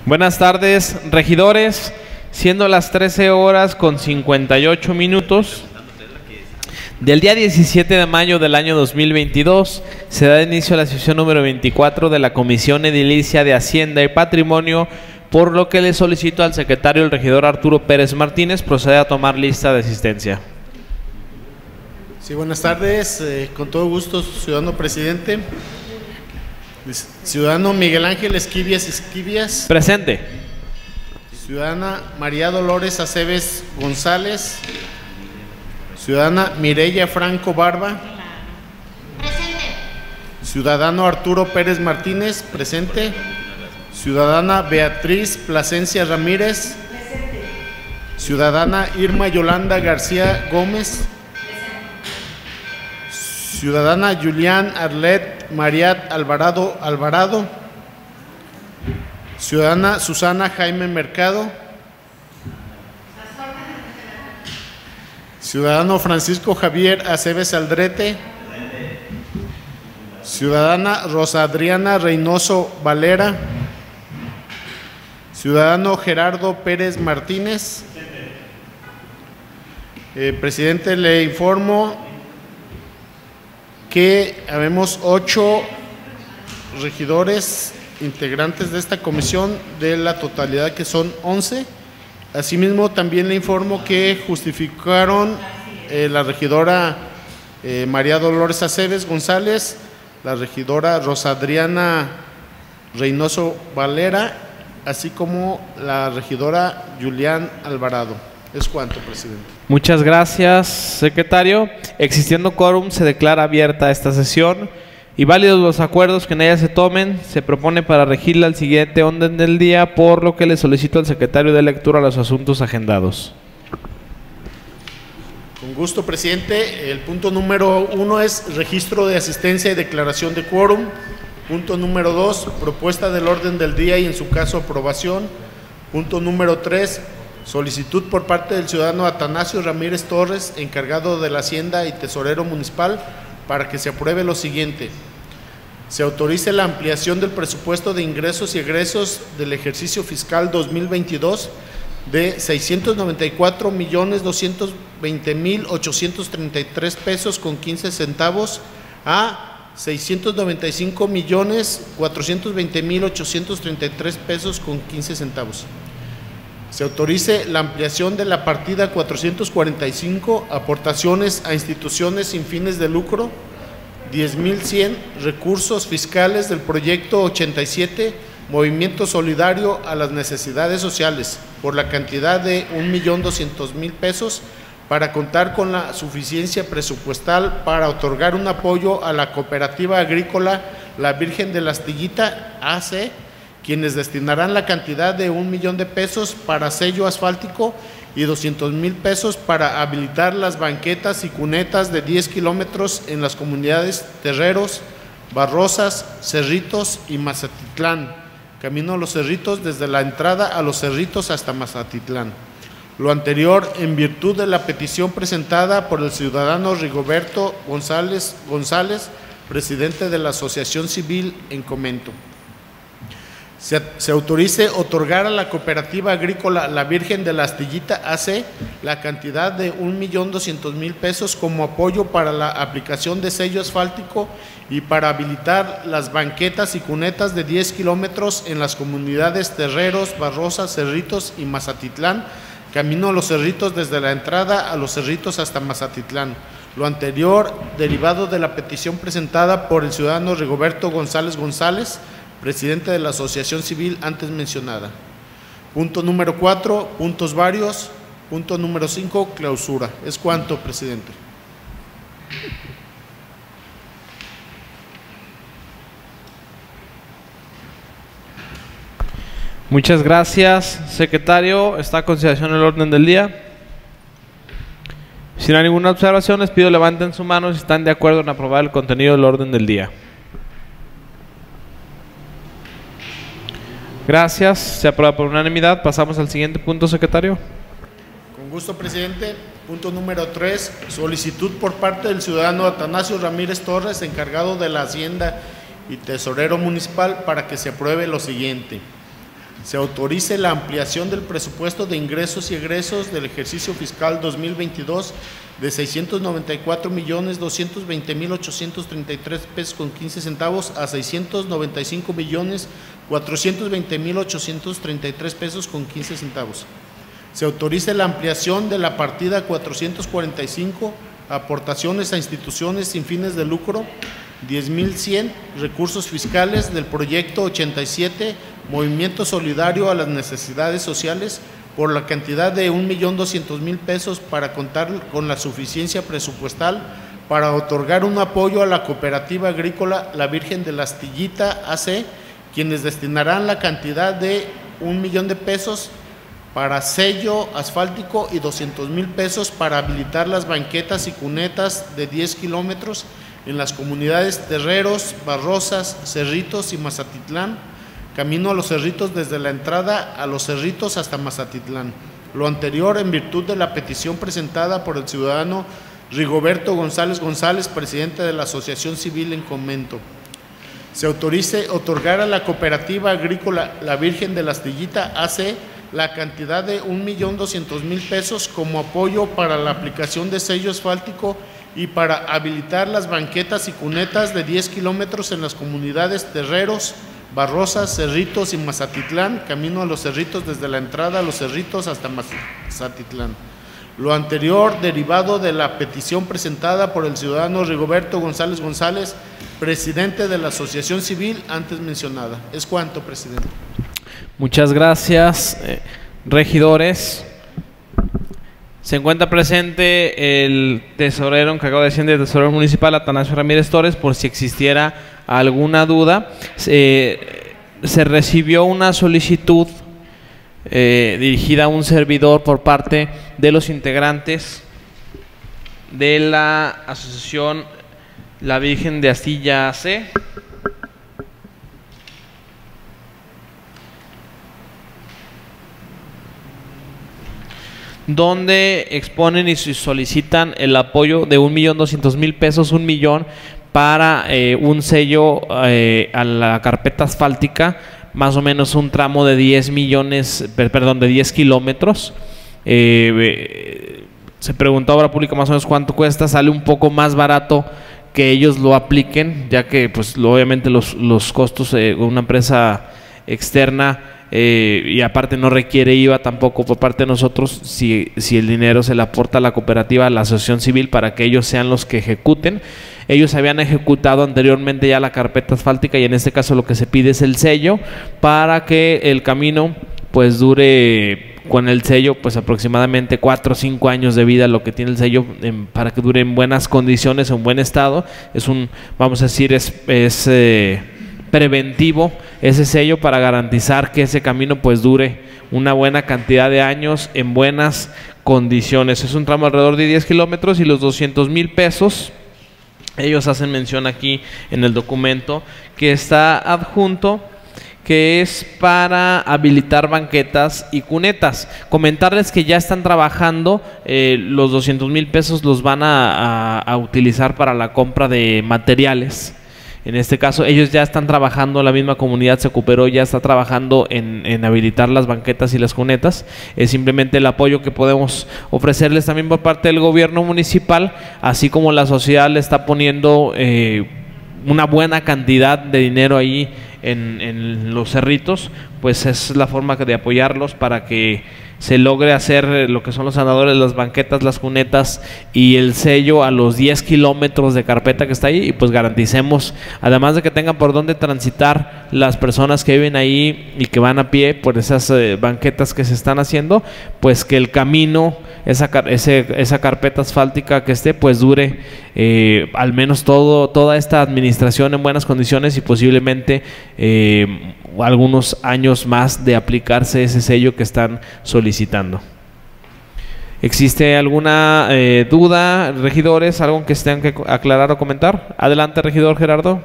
Buenas tardes, regidores. Siendo las 13 horas con 58 minutos del día 17 de mayo del año 2022, se da inicio a la sesión número 24 de la Comisión Edilicia de Hacienda y Patrimonio, por lo que le solicito al secretario, el regidor Arturo Pérez Martínez, proceda a tomar lista de asistencia. Sí, buenas tardes. Con todo gusto, ciudadano presidente. Ciudadano Miguel Ángel Esquivias. Presente. Ciudadana María Dolores Aceves González. Ciudadana Mireya Franco Barba. Presente. Ciudadano Arturo Pérez Martínez. Presente. Ciudadana Beatriz Plasencia Ramírez. Presente. Ciudadana Irma Yolanda García Gómez. Ciudadana Julián Arlet Mariat Alvarado. Ciudadana Susana Jaime Mercado. Ciudadano Francisco Javier Aceves Aldrete. Ciudadana Rosa Adriana Reynoso Valera. Ciudadano Gerardo Pérez Martínez. Presidente, le informo que habemos 8 regidores integrantes de esta comisión, de la totalidad que son 11. Asimismo, también le informo que justificaron la regidora María Dolores Aceves González, la regidora Rosa Adriana Reynoso Valera, así como la regidora Julián Alvarado. Es cuanto, presidente. Muchas gracias, secretario. Existiendo quórum, se declara abierta esta sesión y válidos los acuerdos que en ella se tomen, se propone para regirla el siguiente orden del día, por lo que le solicito al secretario de lectura los asuntos agendados. Con gusto, presidente. El punto número 1 es registro de asistencia y declaración de quórum. Punto número 2, propuesta del orden del día y en su caso aprobación. Punto número 3, solicitud por parte del ciudadano Atanasio Ramírez Torres, encargado de la Hacienda y tesorero municipal, para que se apruebe lo siguiente. Se autorice la ampliación del presupuesto de ingresos y egresos del ejercicio fiscal 2022 de 694.220.833 pesos con 15 centavos a 695.420.833 pesos con 15 centavos. Se autorice la ampliación de la partida 445, aportaciones a instituciones sin fines de lucro, 10.100 recursos fiscales del proyecto 87, Movimiento Solidario a las Necesidades Sociales, por la cantidad de 1.200.000 pesos, para contar con la suficiencia presupuestal para otorgar un apoyo a la cooperativa agrícola La Virgen de la Astillita AC, quienes destinarán la cantidad de 1.000.000 de pesos para sello asfáltico y 200.000 pesos para habilitar las banquetas y cunetas de 10 kilómetros en las comunidades Terreros, Barrosas, Cerritos y Mazatitlán, camino a los Cerritos desde la entrada a los Cerritos hasta Mazatitlán. Lo anterior en virtud de la petición presentada por el ciudadano Rigoberto González, presidente de la Asociación Civil en Comento. Se autorice otorgar a la cooperativa agrícola La Virgen de la Astillita AC la cantidad de 1.200.000 pesos como apoyo para la aplicación de sello asfáltico y para habilitar las banquetas y cunetas de 10 kilómetros en las comunidades Terreros, Barrosas, Cerritos y Mazatitlán, camino a los Cerritos desde la entrada a los Cerritos hasta Mazatitlán. Lo anterior derivado de la petición presentada por el ciudadano Rigoberto González, presidente de la Asociación Civil antes mencionada. Punto número 4, puntos varios. Punto número 5, clausura. Es cuanto, presidente. Muchas gracias, secretario. Está a consideración el orden del día. Si no hay ninguna observación, les pido levanten su mano si están de acuerdo en aprobar el contenido del orden del día. Gracias, se aprueba por unanimidad. Pasamos al siguiente punto, secretario. Con gusto, presidente. Punto número 3, solicitud por parte del ciudadano Atanasio Ramírez Torres, encargado de la Hacienda y tesorero municipal, para que se apruebe lo siguiente. se autorice la ampliación del presupuesto de ingresos y egresos del ejercicio fiscal 2022 de 694.220.833 pesos con 15 centavos a 695.420.833 pesos con 15 centavos. Se autorice la ampliación de la partida 445, aportaciones a instituciones sin fines de lucro, 10.100, recursos fiscales del proyecto 87, Movimiento Solidario a las Necesidades Sociales, por la cantidad de 1.200.000 pesos para contar con la suficiencia presupuestal para otorgar un apoyo a la cooperativa agrícola La Virgen de la Astillita AC, quienes destinarán la cantidad de 1.000.000 de pesos para sello asfáltico y 200.000 pesos para habilitar las banquetas y cunetas de 10 kilómetros en las comunidades Terreros, Barrosas, Cerritos y Mazatitlán, camino a los Cerritos desde la entrada a los Cerritos hasta Mazatitlán. Lo anterior en virtud de la petición presentada por el ciudadano Rigoberto González González, presidente de la Asociación Civil en Comento. Se autorice otorgar a la cooperativa agrícola La Virgen de la Astillita AC la cantidad de 1.200.000 pesos como apoyo para la aplicación de sello asfáltico y para habilitar las banquetas y cunetas de 10 kilómetros en las comunidades Terreros, Barrosas, Cerritos y Mazatitlán, camino a los Cerritos desde la entrada a los Cerritos hasta Mazatitlán. Lo anterior derivado de la petición presentada por el ciudadano Rigoberto González González, presidente de la Asociación Civil antes mencionada. Es cuanto, presidente. Muchas gracias, regidores. Se encuentra presente el tesorero encargado de Hacienda y tesorero municipal, Atanasio Ramírez Torres, por si existiera alguna duda. Se recibió una solicitud dirigida a un servidor por parte de los integrantes de la Asociación La Virgen de Astilla AC, donde exponen y solicitan el apoyo de 1.200.000 pesos, 1 millón, para un sello a la carpeta asfáltica, más o menos un tramo de 10 kilómetros. Se preguntó a Obra Pública más o menos cuánto cuesta, sale un poco más barato que ellos lo apliquen, ya que pues obviamente los costos de una empresa externa y aparte no requiere IVA tampoco por parte de nosotros si el dinero se le aporta a la cooperativa, a la asociación civil, para que ellos sean los que ejecuten. Ellos habían ejecutado anteriormente ya la carpeta asfáltica y en este caso lo que se pide es el sello para que el camino pues dure, con el sello pues aproximadamente 4 o 5 años de vida lo que tiene el sello, para que dure en buenas condiciones, en buen estado. Es un, vamos a decir, es preventivo ese sello para garantizar que ese camino pues dure una buena cantidad de años en buenas condiciones. Es un tramo alrededor de 10 kilómetros y los 200.000 pesos, ellos hacen mención aquí en el documento que está adjunto, que es para habilitar banquetas y cunetas. Comentarles que ya están trabajando, los 200.000 pesos los van a utilizar para la compra de materiales. En este caso ellos ya están trabajando, la misma comunidad se cooperó, ya está trabajando en habilitar las banquetas y las cunetas. Es simplemente el apoyo que podemos ofrecerles también por parte del gobierno municipal, así como la sociedad le está poniendo una buena cantidad de dinero ahí en los cerritos, pues es la forma de apoyarlos para que se logre hacer lo que son los andadores, las banquetas, las cunetas y el sello a los 10 kilómetros de carpeta que está ahí, y pues garanticemos, además de que tengan por dónde transitar las personas que viven ahí y que van a pie por esas banquetas que se están haciendo, pues que el camino, esa carpeta asfáltica que esté, pues dure al menos toda esta administración en buenas condiciones y posiblemente algunos años más de aplicarse ese sello que están solicitando. ¿Existe alguna duda, regidores? ¿Algo que tengan que aclarar o comentar? Adelante, regidor Gerardo.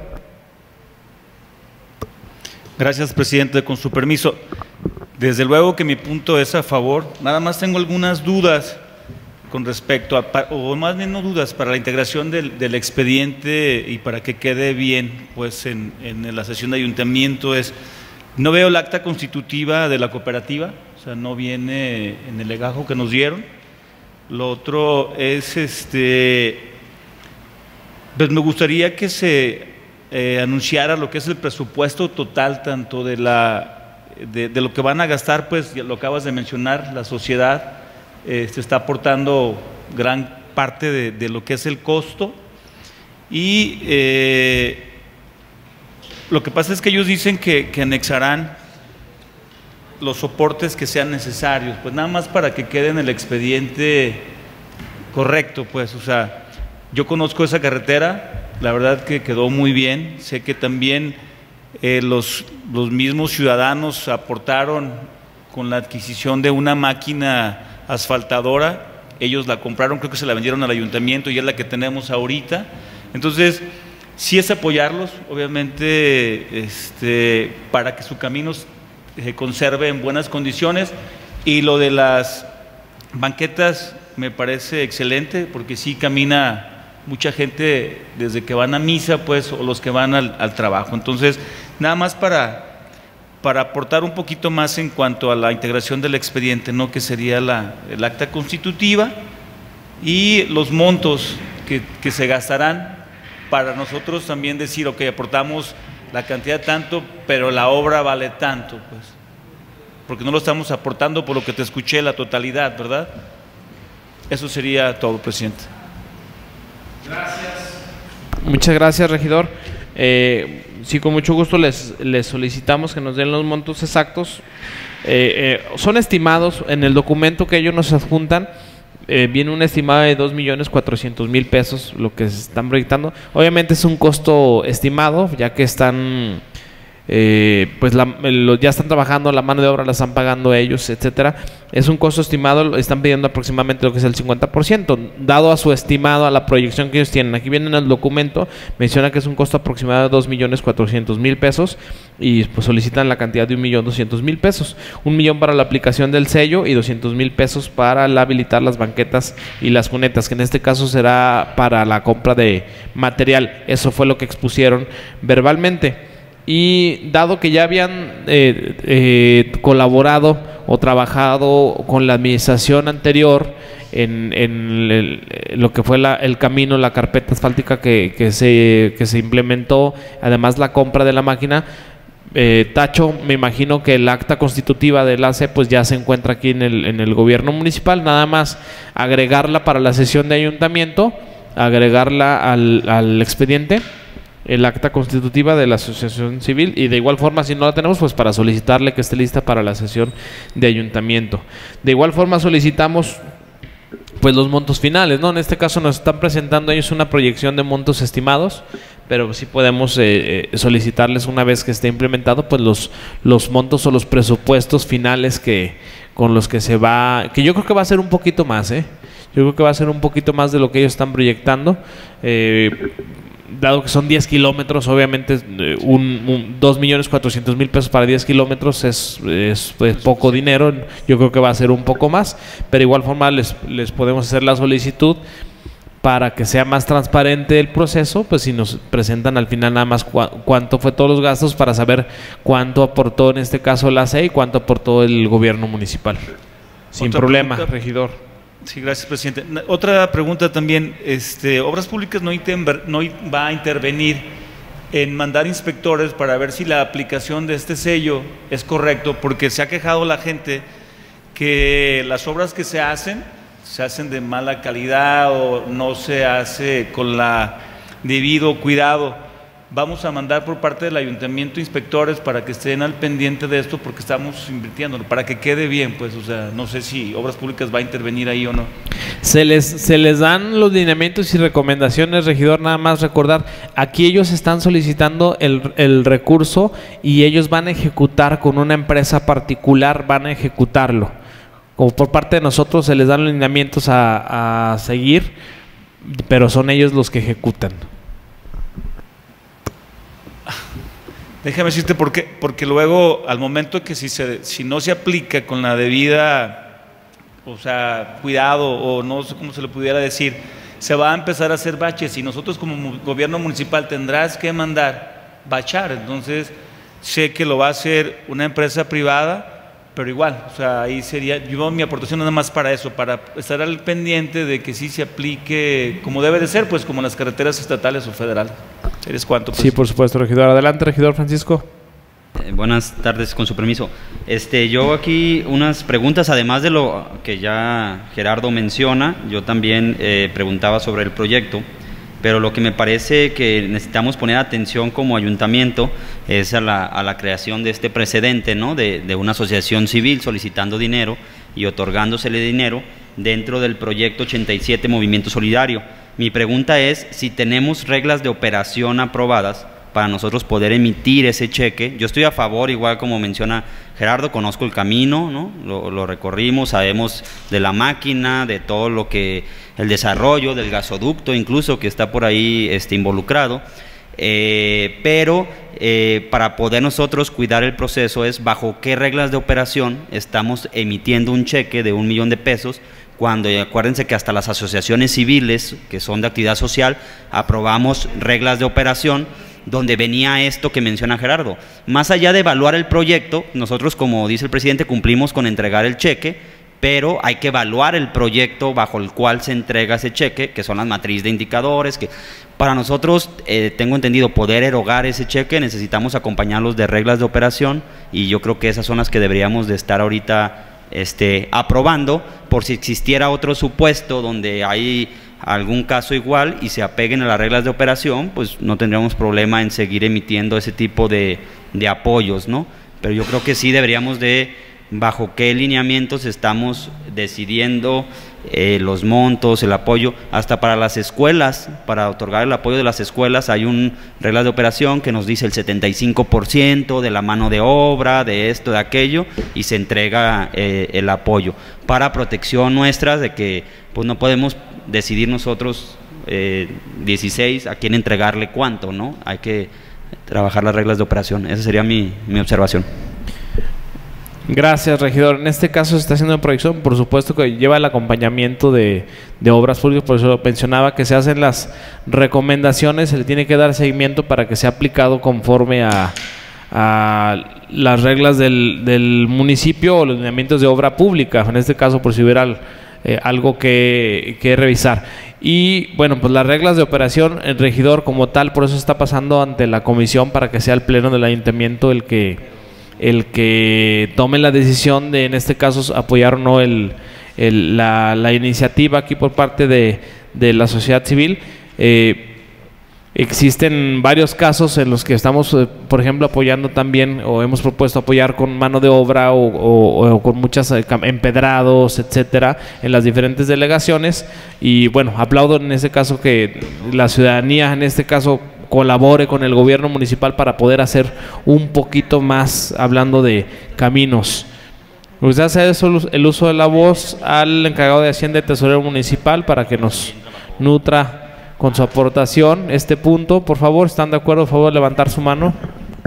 Gracias, presidente. Con su permiso, desde luego que mi punto es a favor. Nada más tengo algunas dudas con respecto a, o más bien no dudas, para la integración del expediente y para que quede bien pues en la sesión de ayuntamiento. Es No veo el acta constitutiva de la cooperativa, o sea, no viene en el legajo que nos dieron. Lo otro es, pues me gustaría que se anunciara lo que es el presupuesto total, tanto de lo que van a gastar, pues lo acabas de mencionar, la sociedad está aportando gran parte de lo que es el costo, y lo que pasa es que ellos dicen que anexarán los soportes que sean necesarios, pues nada más para que quede en el expediente correcto, pues, o sea, yo conozco esa carretera, la verdad que quedó muy bien, sé que también los mismos ciudadanos aportaron con la adquisición de una máquina asfaltadora, ellos la compraron, creo que se la vendieron al ayuntamiento y es la que tenemos ahorita. Entonces, sí es apoyarlos, obviamente, para que su camino se conserve en buenas condiciones, y lo de las banquetas me parece excelente, porque sí camina mucha gente desde que van a misa, pues, o los que van al trabajo. Entonces, nada más para aportar un poquito más en cuanto a la integración del expediente, ¿no?, que sería el acta constitutiva y los montos que se gastarán, para nosotros también decir, ok, aportamos la cantidad tanto, pero la obra vale tanto, pues, porque no lo estamos aportando por lo que te escuché, la totalidad, ¿verdad? Eso sería todo, presidente. Gracias. Muchas gracias, regidor. Sí, con mucho gusto les solicitamos que nos den los montos exactos. Son estimados en el documento que ellos nos adjuntan. Viene un estimado de 2.400.000 pesos, lo que se están proyectando. Obviamente es un costo estimado, ya que están, pues ya están trabajando, la mano de obra la están pagando ellos, etcétera. Es un costo estimado, están pidiendo aproximadamente lo que es el 50%, dado a su estimado, a la proyección que ellos tienen. Aquí viene en el documento, menciona que es un costo aproximado de 2.400.000 pesos, y pues solicitan la cantidad de 1.200.000 pesos. 1 millón para la aplicación del sello y 200.000 pesos para habilitar las banquetas y las cunetas, que en este caso será para la compra de material. Eso fue lo que expusieron verbalmente. Y dado que ya habían colaborado o trabajado con la administración anterior en lo que fue el camino, la carpeta asfáltica que se implementó, además la compra de la máquina, Tacho, me imagino que el acta constitutiva del ACE pues ya se encuentra aquí en el gobierno municipal. Nada más agregarla para la sesión de ayuntamiento, agregarla al expediente, el acta constitutiva de la asociación civil, y de igual forma, si no la tenemos, pues para solicitarle que esté lista para la sesión de ayuntamiento. De igual forma solicitamos pues los montos finales, ¿no? En este caso nos están presentando ellos una proyección de montos estimados, pero sí podemos solicitarles, una vez que esté implementado, pues los montos o los presupuestos finales con los que se va, que yo creo que va a ser un poquito más, Yo creo que va a ser un poquito más de lo que ellos están proyectando, dado que son 10 kilómetros, obviamente 2.400.000 pesos para 10 kilómetros es pues, poco dinero. Yo creo que va a ser un poco más, pero igual forma les podemos hacer la solicitud para que sea más transparente el proceso, pues si nos presentan al final nada más cuánto fue todos los gastos, para saber cuánto aportó en este caso la CE y cuánto aportó el gobierno municipal. Sin problema, regidor. Sí, gracias, presidente. Otra pregunta también, Obras Públicas no va a intervenir en mandar inspectores para ver si la aplicación de este sello es correcto, porque se ha quejado la gente que las obras que se hacen de mala calidad o no se hace con la debido cuidado. Vamos a mandar por parte del ayuntamiento inspectores para que estén al pendiente de esto, porque estamos invirtiendo, para que quede bien, pues, o sea, no sé si Obras Públicas va a intervenir ahí o no. Se les dan los lineamientos y recomendaciones, regidor. Nada más recordar, aquí ellos están solicitando el recurso y ellos van a ejecutar con una empresa particular, van a ejecutarlo. Como por parte de nosotros se les dan los lineamientos a seguir, pero son ellos los que ejecutan. Déjame decirte por qué, porque luego al momento que si no se aplica con la debida, o sea, cuidado, o no sé cómo se le pudiera decir, se va a empezar a hacer baches y nosotros como gobierno municipal tendrás que mandar bachar. Entonces sé que lo va a hacer una empresa privada, pero igual, o sea, ahí sería, yo mi aportación nada más para eso, para estar al pendiente de que sí se aplique como debe de ser, pues como en las carreteras estatales o federales. ¿Eres cuánto? Pues? Sí, por supuesto, regidor. Adelante, regidor Francisco. Buenas tardes, con su permiso. Yo aquí unas preguntas, además de lo que ya Gerardo menciona, yo también preguntaba sobre el proyecto, pero lo que me parece que necesitamos poner atención como ayuntamiento es a la creación de este precedente, ¿no? de una asociación civil solicitando dinero y otorgándosele dinero dentro del proyecto 87 Movimiento Solidario. Mi pregunta es si tenemos reglas de operación aprobadas para nosotros poder emitir ese cheque. Yo estoy a favor, igual como menciona Gerardo, conozco el camino, ¿no? Lo recorrimos, sabemos de la máquina, de todo lo que, el desarrollo del gasoducto incluso que está por ahí involucrado, pero para poder nosotros cuidar el proceso es bajo qué reglas de operación estamos emitiendo un cheque de 1 millón de pesos, cuando acuérdense que hasta las asociaciones civiles que son de actividad social aprobamos reglas de operación donde venía esto que menciona Gerardo. Más allá de evaluar el proyecto, nosotros, como dice el presidente, cumplimos con entregar el cheque, pero hay que evaluar el proyecto bajo el cual se entrega ese cheque, que son las matrices de indicadores, que para nosotros, tengo entendido, poder erogar ese cheque, necesitamos acompañarlos de reglas de operación, y yo creo que esas son las que deberíamos de estar ahorita aprobando, por si existiera otro supuesto donde hay algún caso igual y se apeguen a las reglas de operación, pues no tendríamos problema en seguir emitiendo ese tipo de apoyos, ¿no? Pero yo creo que sí deberíamos de, bajo qué lineamientos estamos decidiendo los montos, el apoyo, hasta para las escuelas, para otorgar el apoyo de las escuelas hay reglas de operación que nos dice el 75% de la mano de obra, de esto, de aquello, y se entrega el apoyo para protección nuestra de que pues no podemos decidir nosotros 16 a quién entregarle cuánto, ¿no? Hay que trabajar las reglas de operación. Esa sería mi observación. Gracias, regidor. En este caso se está haciendo una proyección, por supuesto que lleva el acompañamiento de obras públicas, por eso mencionaba que se hacen las recomendaciones, se le tiene que dar seguimiento para que sea aplicado conforme a las reglas del municipio o los lineamientos de obra pública, en este caso por si hubiera algo que revisar. Y bueno, pues las reglas de operación, el regidor como tal, por eso está pasando ante la comisión para que sea el pleno del ayuntamiento el que tome la decisión de, en este caso, apoyar o no la iniciativa aquí por parte de la sociedad civil. Existen varios casos en los que estamos, por ejemplo, apoyando también, o hemos propuesto apoyar con mano de obra o con muchas empedrados, etcétera, en las diferentes delegaciones. Y bueno, aplaudo en este caso que la ciudadanía, en este caso, colabore con el gobierno municipal para poder hacer un poquito más, hablando de caminos. Usted hace el uso de la voz al encargado de Hacienda y Tesorero Municipal para que nos nutra con su aportación este punto. Por favor, ¿están de acuerdo? Por favor, levantar su mano.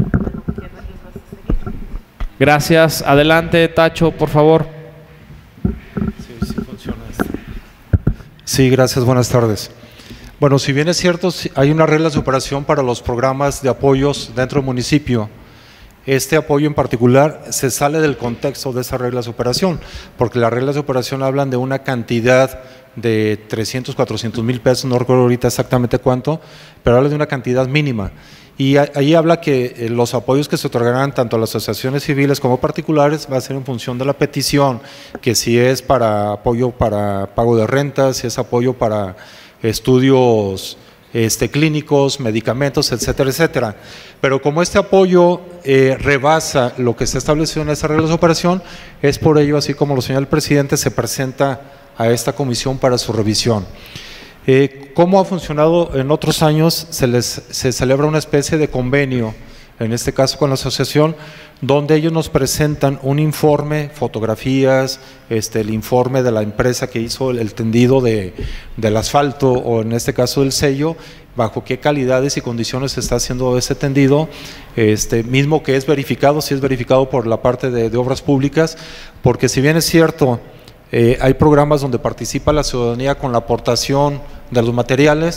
Gracias. Adelante, Tacho, por favor. Sí funciona esto. Sí, gracias. Buenas tardes. Bueno, si bien es cierto, hay unas reglas de operación para los programas de apoyos dentro del municipio, este apoyo en particular se sale del contexto de esas reglas de operación, porque las reglas de operación hablan de una cantidad de 300, 400 mil pesos, no recuerdo ahorita exactamente cuánto, pero habla de una cantidad mínima. Y ahí habla que los apoyos que se otorgarán tanto a las asociaciones civiles como particulares va a ser en función de la petición, que si es para apoyo para pago de rentas, si es apoyo para estudios clínicos, medicamentos, etcétera, etcétera. Pero como este apoyo rebasa lo que está establecido en estas reglas de operación, es por ello, así como lo señala el presidente, se presenta a esta comisión para su revisión. ¿Cómo ha funcionado en otros años? Se celebra una especie de convenio, en este caso con la asociación, donde ellos nos presentan un informe, fotografías, el informe de la empresa que hizo el tendido del asfalto, o en este caso del sello, bajo qué calidades y condiciones se está haciendo ese tendido, mismo que es verificado, si es verificado por la parte de obras públicas, porque si bien es cierto, hay programas donde participa la ciudadanía con la aportación de los materiales,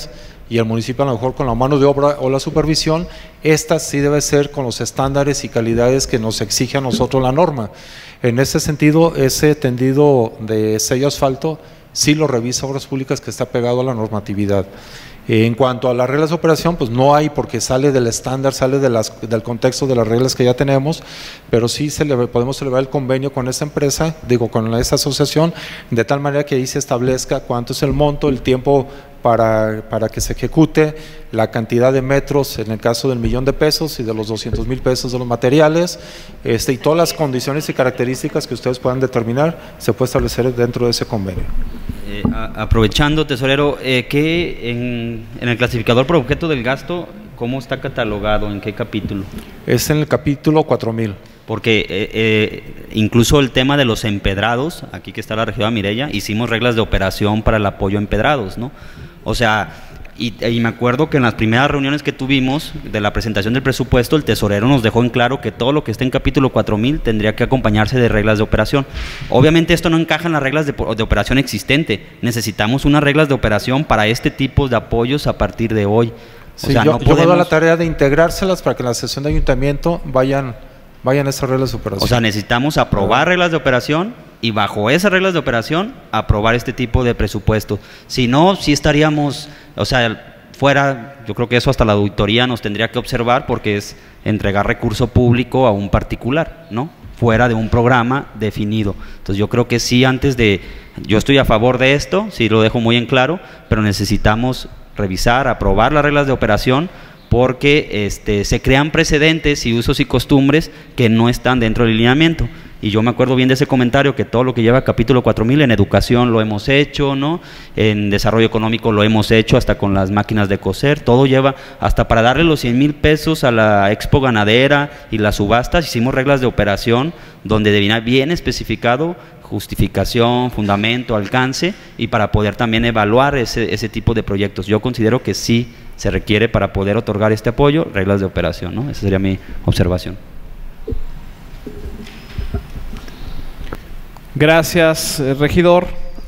y el municipio a lo mejor con la mano de obra o la supervisión, esta sí debe ser con los estándares y calidades que nos exige a nosotros la norma. En ese sentido, ese tendido de sello asfalto sí lo revisa Obras Públicas, que está pegado a la normatividad. En cuanto a las reglas de operación, pues no hay, porque sale del estándar, sale del contexto de las reglas que ya tenemos, pero sí podemos celebrar el convenio con esa empresa, con esa asociación, de tal manera que ahí se establezca cuánto es el monto, el tiempo para que se ejecute, la cantidad de metros en el caso del $1,000,000 y de los $200,000 de los materiales, y todas las condiciones y características que ustedes puedan determinar, se puede establecer dentro de ese convenio. Aprovechando, tesorero, ¿qué en el clasificador por objeto del gasto, cómo está catalogado? ¿En qué capítulo? Es en el capítulo 4000. Porque incluso el tema de los empedrados, aquí que está la regidora Mireya, hicimos reglas de operación para el apoyo a empedrados, ¿no? O sea, y me acuerdo que en las primeras reuniones que tuvimos de la presentación del presupuesto, el tesorero nos dejó en claro que todo lo que esté en capítulo 4000 tendría que acompañarse de reglas de operación. Obviamente esto no encaja en las reglas de operación existente, necesitamos unas reglas de operación para este tipo de apoyos a partir de hoy. Sí, o sea, yo me doy la tarea de integrárselas para que en la sesión de ayuntamiento vayan esas reglas de operación. O sea, necesitamos aprobar reglas de operación y bajo esas reglas de operación aprobar este tipo de presupuesto. Si no, sí estaríamos, o sea, fuera, yo creo que eso hasta la auditoría nos tendría que observar, porque es entregar recurso público a un particular, ¿no? Fuera de un programa definido. Entonces yo creo que sí, yo estoy a favor de esto, sí lo dejo muy en claro, pero necesitamos revisar, aprobar las reglas de operación, porque se crean precedentes y usos y costumbres que no están dentro del lineamiento. Y yo me acuerdo bien de ese comentario, que todo lo que lleva capítulo 4000, en educación lo hemos hecho, ¿no? En desarrollo económico lo hemos hecho, hasta con las máquinas de coser, todo lleva, hasta para darle los $100,000 a la expo ganadera y las subastas, hicimos reglas de operación donde debía bien especificado justificación, fundamento, alcance, y para poder también evaluar ese tipo de proyectos. Yo considero que sí se requiere, para poder otorgar este apoyo, reglas de operación, ¿no? Esa sería mi observación. Gracias, regidor.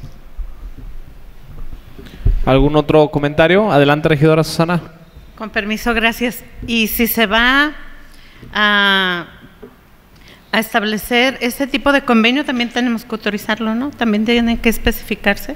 ¿Algún otro comentario? Adelante, regidora Susana. Con permiso, gracias. Y si se va a establecer ese tipo de convenio, también tenemos que autorizarlo, ¿no? También tiene que especificarse.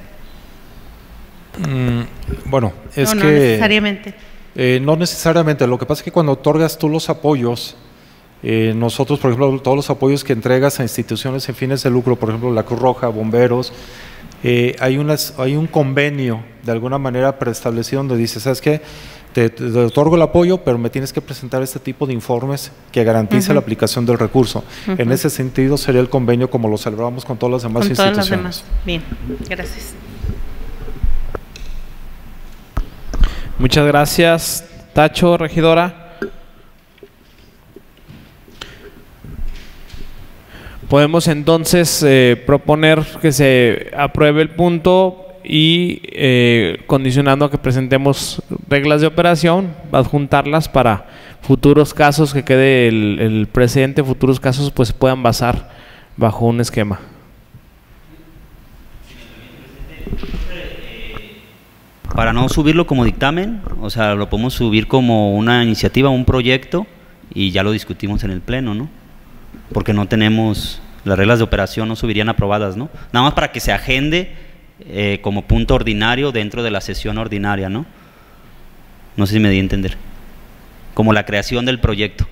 Bueno, es no, que… No necesariamente. No necesariamente. Lo que pasa es que cuando otorgas tú los apoyos, nosotros, por ejemplo, todos los apoyos que entregas a instituciones sin fines de lucro, por ejemplo, la Cruz Roja, bomberos, hay un convenio de alguna manera preestablecido donde dice, ¿sabes qué? Te otorgo el apoyo, pero me tienes que presentar este tipo de informes que garantice la aplicación del recurso. En ese sentido sería el convenio como lo celebramos con todas las demás instituciones. Todas las demás. Bien, gracias. Muchas gracias, Tacho, regidora. Podemos entonces proponer que se apruebe el punto y condicionando a que presentemos reglas de operación, adjuntarlas para futuros casos, que quede el precedente, futuros casos pues se puedan basar bajo un esquema. Para no subirlo como dictamen, o sea, lo podemos subir como una iniciativa, un proyecto, y ya lo discutimos en el pleno, ¿no? Porque no tenemos, las reglas de operación no subirían aprobadas, ¿no? Nada más para que se agende como punto ordinario dentro de la sesión ordinaria, ¿no? No sé si me di a entender. Como la creación del proyecto.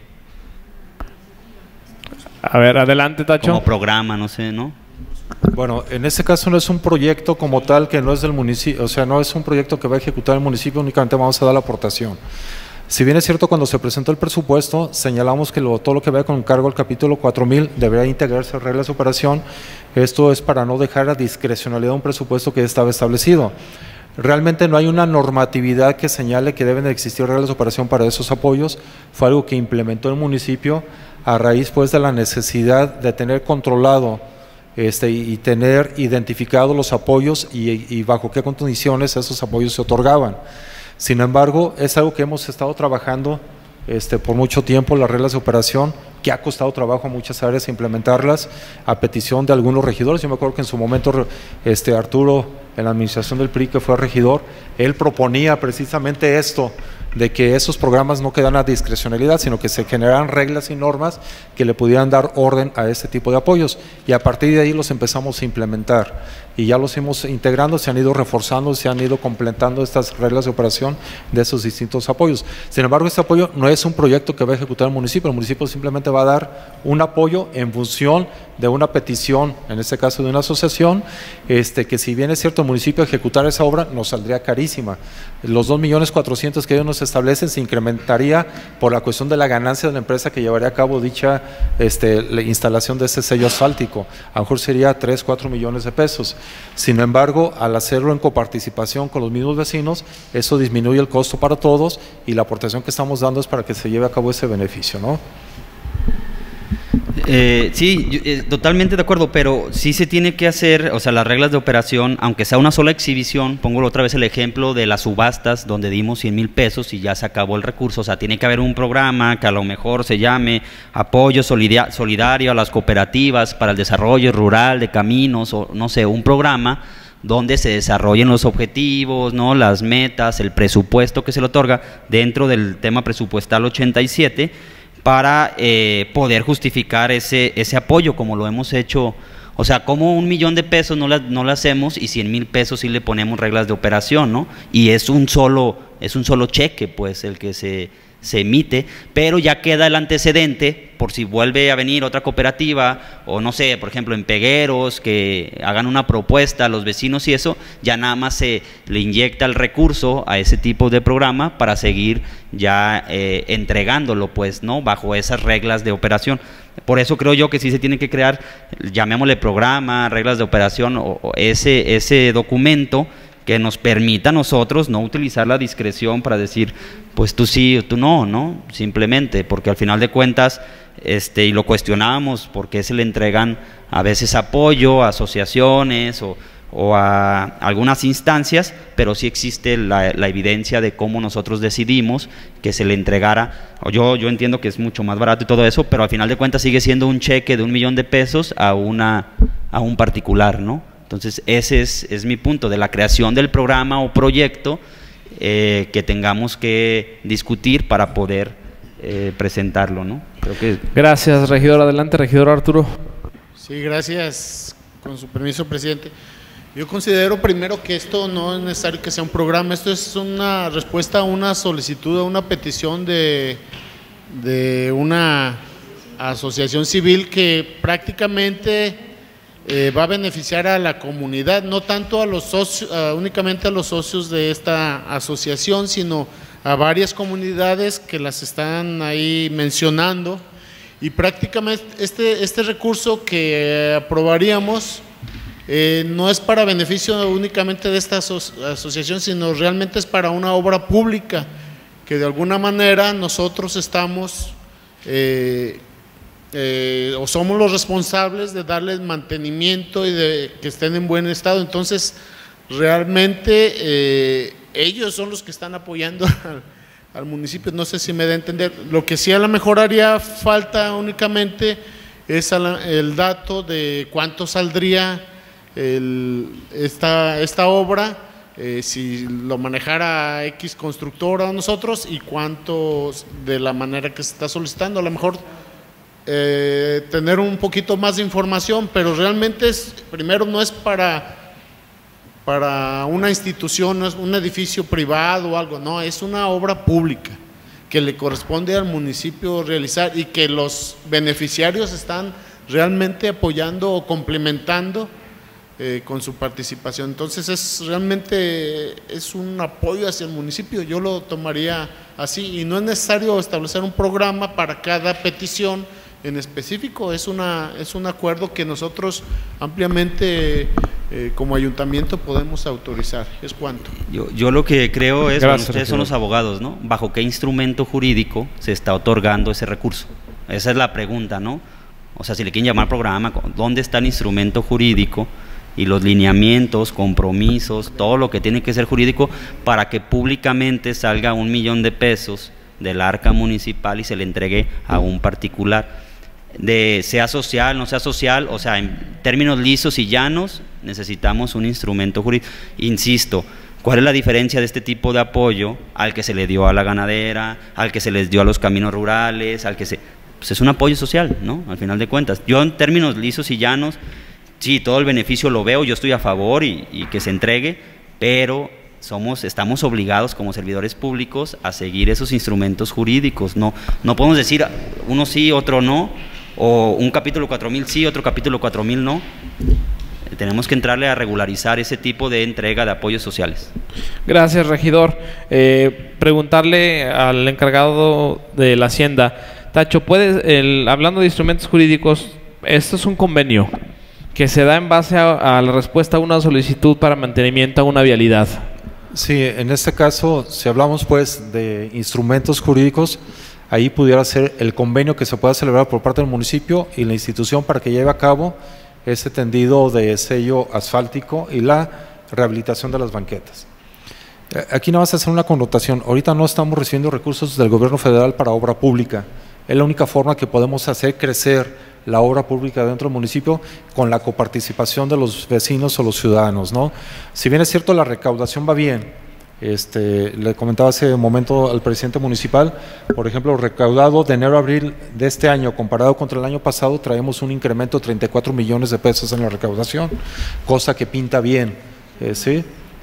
A ver, adelante, Tacho. Como programa, no sé, ¿no? Bueno, en este caso no es un proyecto como tal, que no es del municipio, o sea, no es un proyecto que va a ejecutar el municipio, únicamente vamos a dar la aportación. Si bien es cierto, cuando se presentó el presupuesto, señalamos que todo lo que vaya con cargo al capítulo 4000 debería integrarse en reglas de operación. Esto es para no dejar a discrecionalidad un presupuesto que ya estaba establecido. Realmente no hay una normatividad que señale que deben de existir reglas de operación para esos apoyos. Fue algo que implementó el municipio a raíz pues de la necesidad de tener controlado y tener identificados los apoyos y bajo qué condiciones esos apoyos se otorgaban. Sin embargo, es algo que hemos estado trabajando por mucho tiempo, las reglas de operación, que ha costado trabajo a muchas áreas implementarlas a petición de algunos regidores. Yo me acuerdo que en su momento Arturo, en la administración del PRI, que fue regidor, él proponía precisamente esto, de que esos programas no quedaran a discrecionalidad, sino que se generaran reglas y normas que le pudieran dar orden a este tipo de apoyos, y a partir de ahí los empezamos a implementar y ya los hemos integrando, se han ido reforzando, se han ido completando estas reglas de operación de esos distintos apoyos. Sin embargo, este apoyo no es un proyecto que va a ejecutar el municipio simplemente va a dar un apoyo en función de una petición, en este caso de una asociación, que si bien es cierto el municipio ejecutar esa obra nos saldría carísima. Los 2.400.000 que ellos nos establecen se incrementaría por la cuestión de la ganancia de la empresa que llevaría a cabo dicha la instalación de ese sello asfáltico. A lo mejor sería 3-4 millones de pesos. Sin embargo, al hacerlo en coparticipación con los mismos vecinos, eso disminuye el costo para todos y la aportación que estamos dando es para que se lleve a cabo ese beneficio, ¿no? Sí, totalmente de acuerdo, pero sí se tiene que hacer, o sea, las reglas de operación, aunque sea una sola exhibición. Pongo otra vez el ejemplo de las subastas donde dimos 100,000 pesos y ya se acabó el recurso. O sea, tiene que haber un programa que a lo mejor se llame Apoyo Solidario a las Cooperativas para el Desarrollo Rural de Caminos, o no sé, un programa donde se desarrollen los objetivos, ¿no?, las metas, el presupuesto que se le otorga dentro del tema presupuestal 87, para poder justificar ese apoyo, como lo hemos hecho. O sea, como 1,000,000 de pesos no lo hacemos y 100,000 pesos sí le ponemos reglas de operación, ¿no? Y es un solo cheque, pues, el que se emite, pero ya queda el antecedente por si vuelve a venir otra cooperativa, o no sé, por ejemplo en Pegueros, que hagan una propuesta a los vecinos y eso, ya nada más se le inyecta el recurso a ese tipo de programa para seguir ya entregándolo, pues, ¿no?, bajo esas reglas de operación. Por eso creo yo que sí se tiene que crear, llamémosle programa, reglas de operación, o ese documento que nos permita a nosotros no utilizar la discreción para decir, pues tú sí o tú no, ¿no? Simplemente, porque al final de cuentas, y lo cuestionábamos, porque se le entregan a veces apoyo a asociaciones o a algunas instancias, pero sí existe la evidencia de cómo nosotros decidimos que se le entregara. Yo entiendo que es mucho más barato y todo eso, pero al final de cuentas sigue siendo un cheque de 1,000,000 de pesos a un particular, ¿no? Entonces ese es mi punto, de la creación del programa o proyecto que tengamos que discutir para poder presentarlo, ¿no? Creo que... Gracias, regidor. Adelante, regidor Arturo. Sí, gracias. Con su permiso, presidente. Yo considero primero que esto no es necesario que sea un programa, esto es una respuesta a una solicitud, a una petición de una asociación civil que prácticamente va a beneficiar a la comunidad, no tanto a los socios, únicamente a los socios de esta asociación, sino a varias comunidades que las están ahí mencionando, y prácticamente este recurso que aprobaríamos no es para beneficio únicamente de esta asociación, sino realmente es para una obra pública que de alguna manera nosotros estamos o somos los responsables de darles mantenimiento y de que estén en buen estado. Entonces realmente ellos son los que están apoyando al municipio. No sé si me da a entender. Lo que sí a lo mejor haría falta únicamente es el dato de cuánto saldría esta obra, si lo manejara X constructora o nosotros, y cuánto de la manera que se está solicitando. A lo mejor tener un poquito más de información, pero realmente primero no es para una institución, no es un edificio privado o algo, no, es una obra pública que le corresponde al municipio realizar y que los beneficiarios están realmente apoyando o complementando con su participación. Entonces realmente es un apoyo hacia el municipio, yo lo tomaría así, y no es necesario establecer un programa para cada petición en específico, es un acuerdo que nosotros ampliamente como ayuntamiento podemos autorizar. ¿Es cuánto? Yo lo que creo es, Gracias, ustedes son los abogados, ¿no? ¿Bajo qué instrumento jurídico se está otorgando ese recurso? Esa es la pregunta, ¿no? O sea, si le quieren llamar programa, ¿dónde está el instrumento jurídico y los lineamientos, compromisos, todo lo que tiene que ser jurídico para que públicamente salga 1,000,000 de pesos del arca municipal y se le entregue a un particular? de sea social, no sea social, o sea, en términos lisos y llanos, necesitamos un instrumento jurídico. Insisto, ¿cuál es la diferencia de este tipo de apoyo al que se le dio a la ganadera, al que se les dio a los caminos rurales, pues es un apoyo social, ¿no? Al final de cuentas. Yo en términos lisos y llanos, sí, todo el beneficio lo veo, yo estoy a favor y que se entregue, pero estamos obligados como servidores públicos a seguir esos instrumentos jurídicos. No podemos decir uno sí, otro no, o un capítulo 4000 sí, otro capítulo 4000 no. Tenemos que entrarle a regularizar ese tipo de entrega de apoyos sociales. Gracias, regidor. Preguntarle al encargado de la Hacienda, Tacho, hablando de instrumentos jurídicos, esto es un convenio que se da en base a la respuesta a una solicitud para mantenimiento a una vialidad. Sí, en este caso, si hablamos pues de instrumentos jurídicos, ahí pudiera ser el convenio que se pueda celebrar por parte del municipio y la institución para que lleve a cabo ese tendido de sello asfáltico y la rehabilitación de las banquetas. Aquí nada más hacer una connotación. Ahorita no estamos recibiendo recursos del gobierno federal para obra pública. Es la única forma que podemos hacer crecer la obra pública dentro del municipio con la coparticipación de los vecinos o los ciudadanos, ¿no? Si bien es cierto la recaudación va bien, le comentaba hace un momento al presidente municipal, por ejemplo, recaudado de enero a abril de este año comparado contra el año pasado, traemos un incremento de 34 millones de pesos en la recaudación, cosa que pinta bien, ¿sí?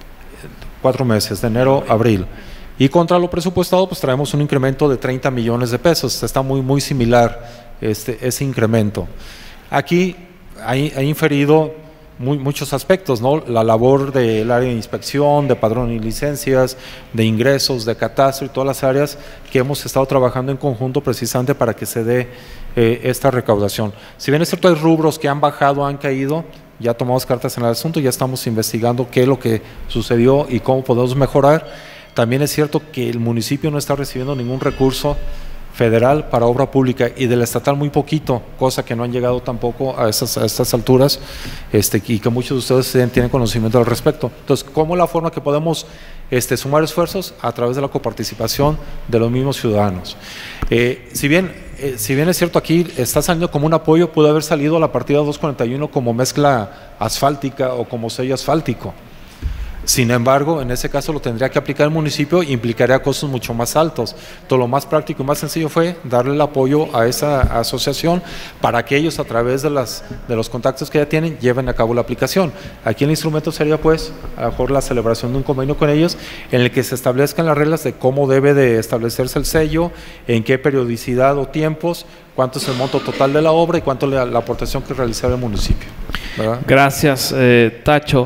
4 meses, de enero a abril. Y contra lo presupuestado, pues traemos un incremento de 30 millones de pesos, está muy similar ese incremento. Aquí hay inferido muchos aspectos, ¿no? La labor del área de inspección, de padrón y licencias, de ingresos, de catastro y todas las áreas que hemos estado trabajando en conjunto precisamente para que se dé esta recaudación. Si bien es cierto, hay rubros que han bajado, han caído, ya tomamos cartas en el asunto, ya estamos investigando qué es lo que sucedió y cómo podemos mejorar. También es cierto que el municipio no está recibiendo ningún recurso federal para obra pública y del estatal muy poquito, cosa que no han llegado tampoco a estas alturas y que muchos de ustedes tienen conocimiento al respecto. Entonces, ¿cómo la forma que podemos sumar esfuerzos? A través de la coparticipación de los mismos ciudadanos. Si bien es cierto, aquí está saliendo como un apoyo, puede haber salido a la partida 241 como mezcla asfáltica o como sello asfáltico. Sin embargo, en ese caso lo tendría que aplicar el municipio e implicaría costos mucho más altos. Todo lo más práctico y más sencillo fue darle el apoyo a esa asociación para que ellos, a través de los contactos que ya tienen, lleven a cabo la aplicación. Aquí el instrumento sería pues a lo mejor la celebración de un convenio con ellos en el que se establezcan las reglas de cómo debe de establecerse el sello, en qué periodicidad o tiempos, cuánto es el monto total de la obra y cuánto la aportación que realizará el municipio, ¿verdad? Gracias, Tacho.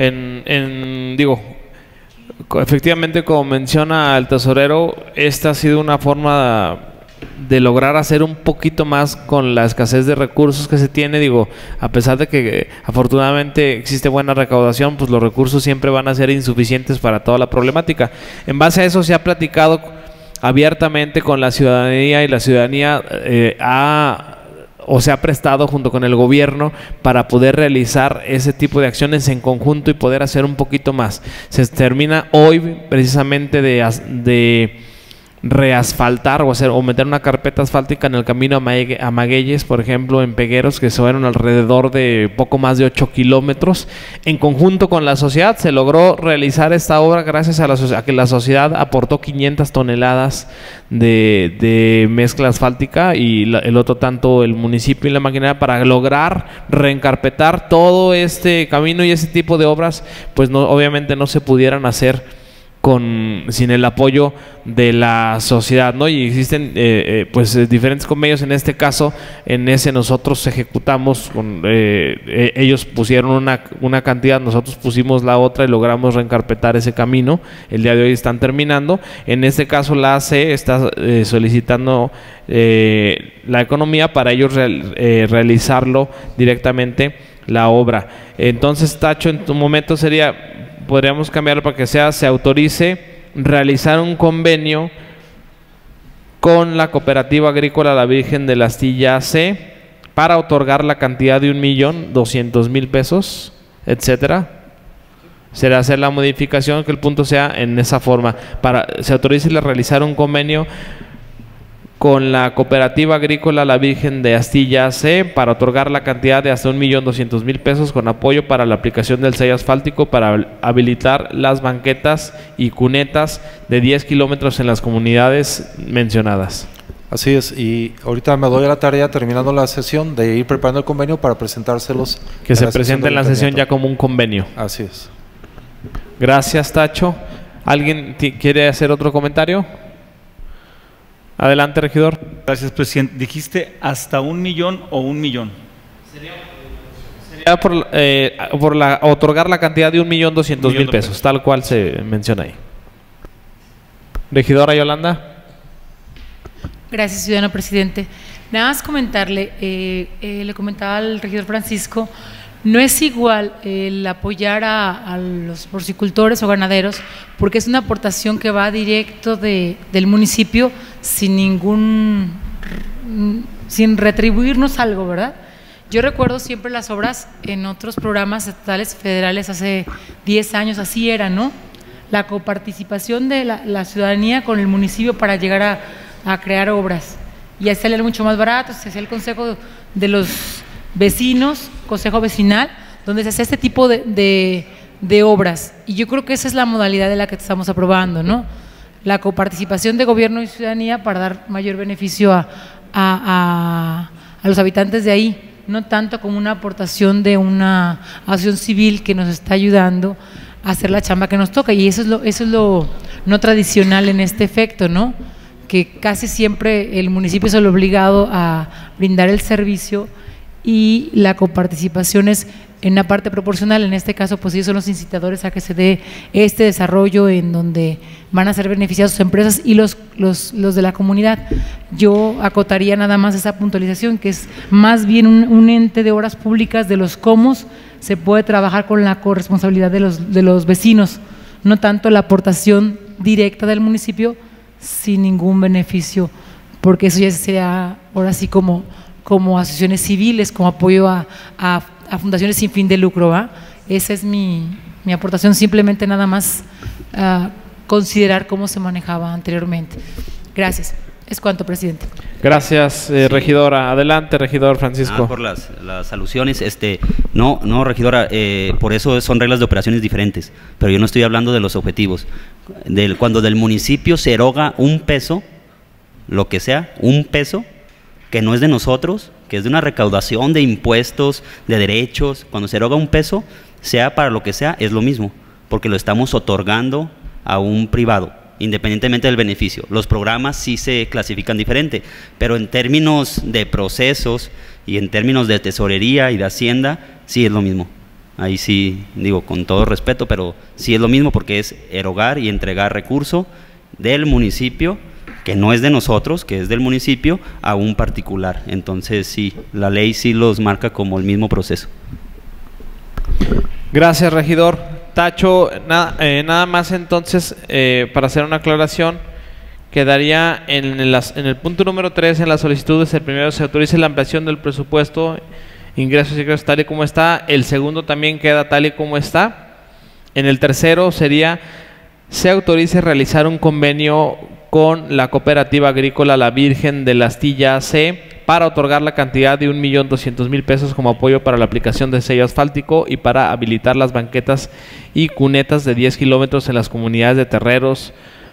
Efectivamente, como menciona el tesorero, esta ha sido una forma de lograr hacer un poquito más con la escasez de recursos que se tiene. A pesar de que afortunadamente existe buena recaudación, pues los recursos siempre van a ser insuficientes para toda la problemática. En base a eso se ha platicado abiertamente con la ciudadanía y la ciudadanía se ha prestado junto con el gobierno para poder realizar ese tipo de acciones en conjunto y poder hacer un poquito más. Se termina hoy precisamente de reasfaltar o meter una carpeta asfáltica en el camino a Magueyes, por ejemplo, en Pegueros, que fueron alrededor de poco más de 8 kilómetros. En conjunto con la sociedad se logró realizar esta obra gracias a que la sociedad aportó 500 toneladas de mezcla asfáltica y el otro tanto el municipio y la maquinaria para lograr reencarpetar todo este camino, y ese tipo de obras pues obviamente no se pudieran hacer sin el apoyo de la sociedad, ¿no? Y existen diferentes convenios. En este caso, en ese nosotros ejecutamos, ellos pusieron una cantidad, nosotros pusimos la otra y logramos reencarpetar ese camino. El día de hoy están terminando. En este caso la AC está solicitando la economía para ellos realizarlo directamente la obra. Entonces, Tacho, en tu momento podríamos cambiarlo para que se autorice realizar un convenio con la Cooperativa Agrícola La Virgen de la Astilla C para otorgar la cantidad de 1.200.000 pesos, etcétera. Será hacer la modificación, que el punto sea en esa forma, se autorice realizar un convenio con la Cooperativa Agrícola La Virgen de Astilla C para otorgar la cantidad de hasta 1.200.000 pesos con apoyo para la aplicación del sello asfáltico para habilitar las banquetas y cunetas de 10 kilómetros en las comunidades mencionadas. Así es, y ahorita me doy a la tarea, terminando la sesión, de ir preparando el convenio para presentárselos. Que se presente en la sesión ya como un convenio. Así es. Gracias, Tacho. ¿Alguien quiere hacer otro comentario? Adelante, regidor. Gracias, presidente. ¿Dijiste hasta 1 millón o 1 millón? Sería por otorgar la cantidad de 1.200.000 pesos, tal cual se menciona ahí. Regidora Yolanda. Gracias, ciudadano presidente. Nada más comentarle, le comentaba al regidor Francisco, no es igual el apoyar a los porcicultores o ganaderos, porque es una aportación que va directo del municipio sin retribuirnos algo, ¿verdad? Yo recuerdo siempre las obras en otros programas estatales federales hace 10 años, así era, ¿no? La coparticipación de la ciudadanía con el municipio para llegar a crear obras, y así salía mucho más barato. Se hacía el consejo de los vecinos, consejo vecinal, donde se hace este tipo de obras, y yo creo que esa es la modalidad de la que estamos aprobando, ¿no? La coparticipación de gobierno y ciudadanía para dar mayor beneficio a los habitantes de ahí, no tanto como una aportación de una asociación civil que nos está ayudando a hacer la chamba que nos toca, y eso es lo no tradicional en este efecto, ¿no? Que casi siempre el municipio es el obligado a brindar el servicio, y la coparticipación es en una parte proporcional. En este caso, pues ellos son los incitadores a que se dé este desarrollo en donde van a ser beneficiados sus empresas y los de la comunidad. Yo acotaría nada más esa puntualización, que es más bien un ente de obras públicas de los cómo se puede trabajar con la corresponsabilidad de los vecinos, no tanto la aportación directa del municipio sin ningún beneficio, porque eso ya sería ahora sí como asociaciones civiles, como apoyo a fundaciones sin fin de lucro, ¿va? Esa es mi aportación, simplemente nada más considerar cómo se manejaba anteriormente. Gracias. Es cuanto, presidente. Gracias, regidora. Adelante, regidor Francisco. Por las alusiones, no, regidora, por eso son reglas de operaciones diferentes, pero yo no estoy hablando de los objetivos. Cuando del municipio se eroga un peso, lo que sea, un peso, que no es de nosotros, que es de una recaudación de impuestos, de derechos, cuando se eroga un peso, sea para lo que sea, es lo mismo, porque lo estamos otorgando a un privado, independientemente del beneficio. Los programas sí se clasifican diferente, pero en términos de procesos y en términos de tesorería y de hacienda, sí es lo mismo. Ahí sí, digo, con todo respeto, pero sí es lo mismo, porque es erogar y entregar recurso del municipio, que no es de nosotros, que es del municipio, a un particular. Entonces sí, la ley sí los marca como el mismo proceso. Gracias, regidor. Tacho, nada más entonces, para hacer una aclaración, quedaría en el punto número 3, en las solicitudes, el primero se autoriza la ampliación del presupuesto, ingresos y egresos tal y como está, el segundo también queda tal y como está, en el tercero sería, se autorice realizar un convenio con la Cooperativa Agrícola La Virgen de la Astilla C para otorgar la cantidad de 1.200.000 pesos como apoyo para la aplicación de sello asfáltico y para habilitar las banquetas y cunetas de 10 kilómetros en las comunidades de Terreros,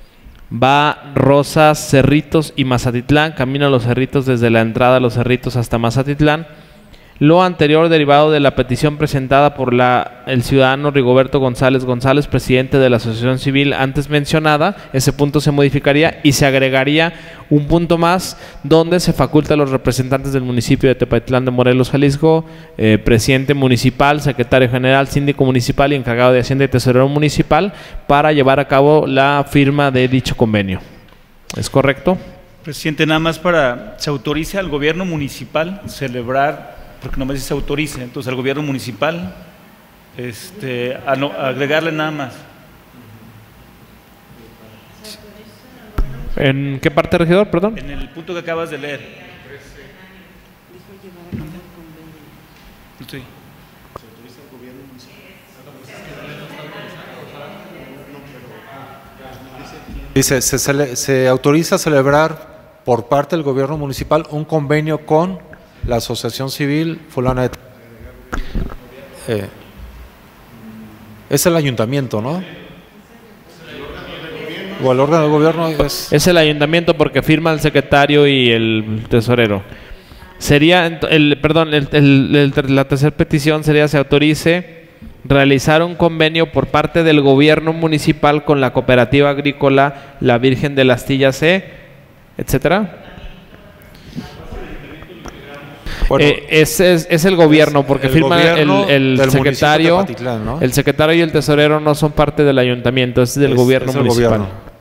Rosas, Cerritos y Mazatitlán, camino a los Cerritos desde la entrada a los Cerritos hasta Mazatitlán. Lo anterior derivado de la petición presentada por el ciudadano Rigoberto González González, presidente de la asociación civil antes mencionada. Ese punto se modificaría y se agregaría un punto más donde se faculta a los representantes del municipio de Tepatitlán de Morelos, Jalisco, presidente municipal, secretario general, síndico municipal y encargado de Hacienda y tesorero municipal, para llevar a cabo la firma de dicho convenio. ¿Es correcto? Presidente, nada más se autoriza al gobierno municipal celebrar, porque no me dice se autorice, entonces al gobierno municipal agregarle nada más. ¿En qué parte, regidor? Perdón. En el punto que acabas de leer. Sí. Dice, se autoriza a celebrar por parte del gobierno municipal un convenio con la asociación civil fulana de... es el ayuntamiento, ¿no? O el órgano de gobierno es el ayuntamiento porque firma el secretario y el tesorero. Sería, la tercera petición sería se autorice realizar un convenio por parte del gobierno municipal con la cooperativa agrícola La Virgen de la Astilla C, etcétera. Bueno, es el gobierno porque el firma gobierno el del secretario, municipio de Patitlán, ¿no? el secretario y el tesorero no son parte del ayuntamiento, es del gobierno es el municipal. gobierno.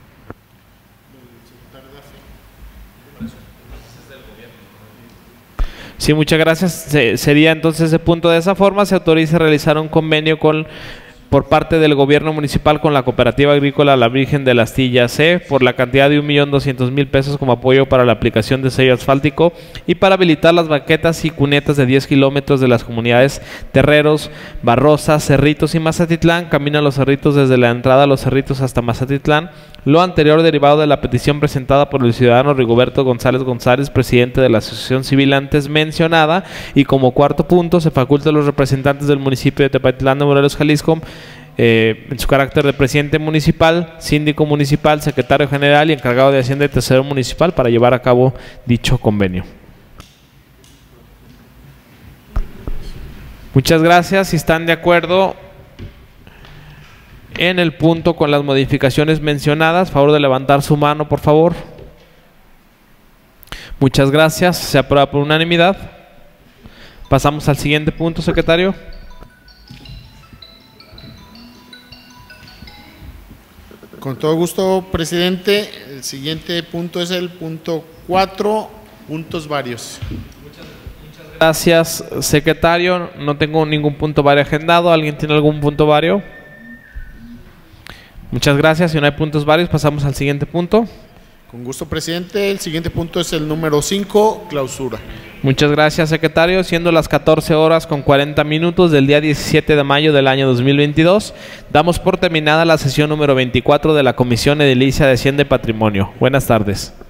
Sí, muchas gracias. Sería entonces ese punto. De esa forma se autoriza realizar un convenio por parte del gobierno municipal con la cooperativa agrícola La Virgen de la Astilla C por la cantidad de 1.200.000 pesos como apoyo para la aplicación de sello asfáltico y para habilitar las banquetas y cunetas de 10 kilómetros de las comunidades Terreros, Barrosa, Cerritos y Mazatitlán. Camino a los Cerritos desde la entrada a los Cerritos hasta Mazatitlán. Lo anterior derivado de la petición presentada por el ciudadano Rigoberto González González, presidente de la asociación civil antes mencionada. Y como cuarto punto, se faculta a los representantes del municipio de Tepatitlán de Morelos, Jalisco, en su carácter de presidente municipal, síndico municipal, secretario general y encargado de Hacienda y Tesorero municipal para llevar a cabo dicho convenio. Muchas gracias. Si están de acuerdo en el punto con las modificaciones mencionadas, favor de levantar su mano, por favor. Muchas gracias. Se aprueba por unanimidad. Pasamos al siguiente punto, secretario. Con todo gusto, presidente. El siguiente punto es el punto 4, puntos varios. Gracias, secretario. No tengo ningún punto vario agendado. ¿Alguien tiene algún punto vario? Muchas gracias. Si no hay puntos varios, pasamos al siguiente punto. Con gusto, presidente. El siguiente punto es el número 5, clausura. Muchas gracias, secretario. Siendo las 14:40 del día 17 de mayo del año 2022, damos por terminada la sesión número 24 de la Comisión Edilicia de Hacienda y Patrimonio. Buenas tardes.